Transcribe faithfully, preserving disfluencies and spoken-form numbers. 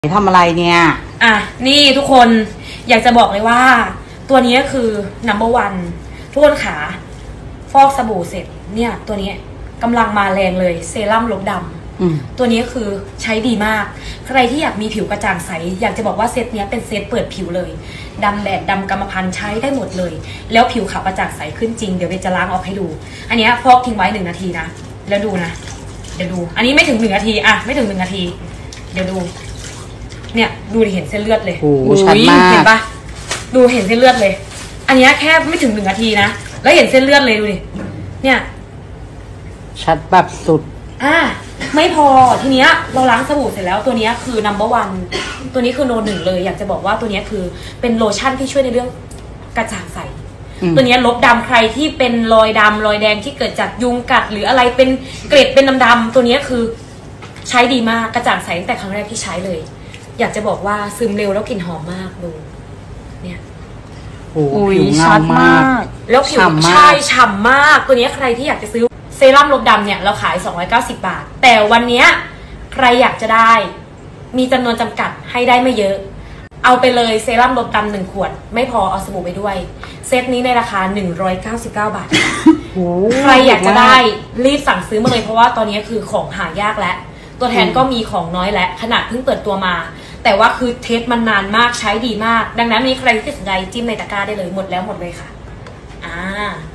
ทำอะไรเนี่ยอ่ะนี่ทุกคนอยากจะบอกเลยว่าตัวนี้คือ นัมเบอร์วัน ทุกคนขาฟอกสบู่เสร็จเนี่ยตัวนี้กำลังมาแรงเลยเซรั่มลบดำตัวนี้คือใช้ดีมากใครที่อยากมีผิวกระจ่างใสอยากจะบอกว่าเซตนี้เป็นเซตเปิดผิวเลยดำแบบดำกรรมพันธุ์ใช้ได้หมดเลยแล้วผิวขาวกระจ่างใสขึ้นจริงเดี๋ยวเบนจะล้างออกให้ดูอันนี้ฟอกทิ้งไว้หนึ่งนาทีนะแล้วดูนะเดี๋ยวดูอันนี้ไม่ถึงหนึ่งนาทีอ่ะไม่ถึงหนึ่งนาทีเดี๋ยวดูเนี่ยดูดิเห็นเส้นเลือดเลยโอ้ชัดมากเห็นปะดูเห็นเส้นเลือดเลยอันนี้แค่ไม่ถึงหนึ่งนาทีนะแล้วเห็นเส้นเลือดเลยดูดิเนี่ยชัดแบบสุดอ่าไม่พอทีเนี้ยเราล้างสบู่เสร็จแล้วตัวนี้คือ นัมเบอร์วัน ตัวนี้คือโนหนึ่งเลยอยากจะบอกว่าตัวนี้คือเป็นโลชั่นที่ช่วยในเรื่องกระจ่างใสตัวนี้ลบดำใครที่เป็นรอยดำรอยแดงที่เกิดจากยุงกัดหรืออะไรเป็นเกล็ดเป็นดำๆตัวนี้คือใช้ดีมากกระจ่างใสตั้งแต่ครั้งแรกที่ใช้เลยอยากจะบอกว่าซึมเร็วแล้วกลิ่นหอมมากดูเนี่ยโอ้ผิวชัดมากแล้วผิวใช่ฉ่ำมากตัวนี้ใครที่อยากจะซื้อเซรั่มลบดำเนี่ยเราขายสองร้อยเก้าสิบบาทแต่วันนี้ใครอยากจะได้มีจำนวนจำกัดให้ได้ไม่เยอะเอาไปเลยเซรั่มลบดำหนึ่งขวดไม่พอเอาสบู่ไปด้วยเซตนี้ในราคาหนึ่งร้อยเก้าสิบเก้าบาทใครอยากจะได้รีบสั่งซื้อมาเลยเพราะว่าตอนนี้คือของหายากแล้วตัวแทนก็มีของน้อยและขนาดเพิ่งเปิดตัวมาแต่ว่าคือเทสมันนานมากใช้ดีมากดังนั้นมีใครที่สนใจจิ้มในตะกร้าได้เลยหมดแล้วหมดเลยค่ะอ่า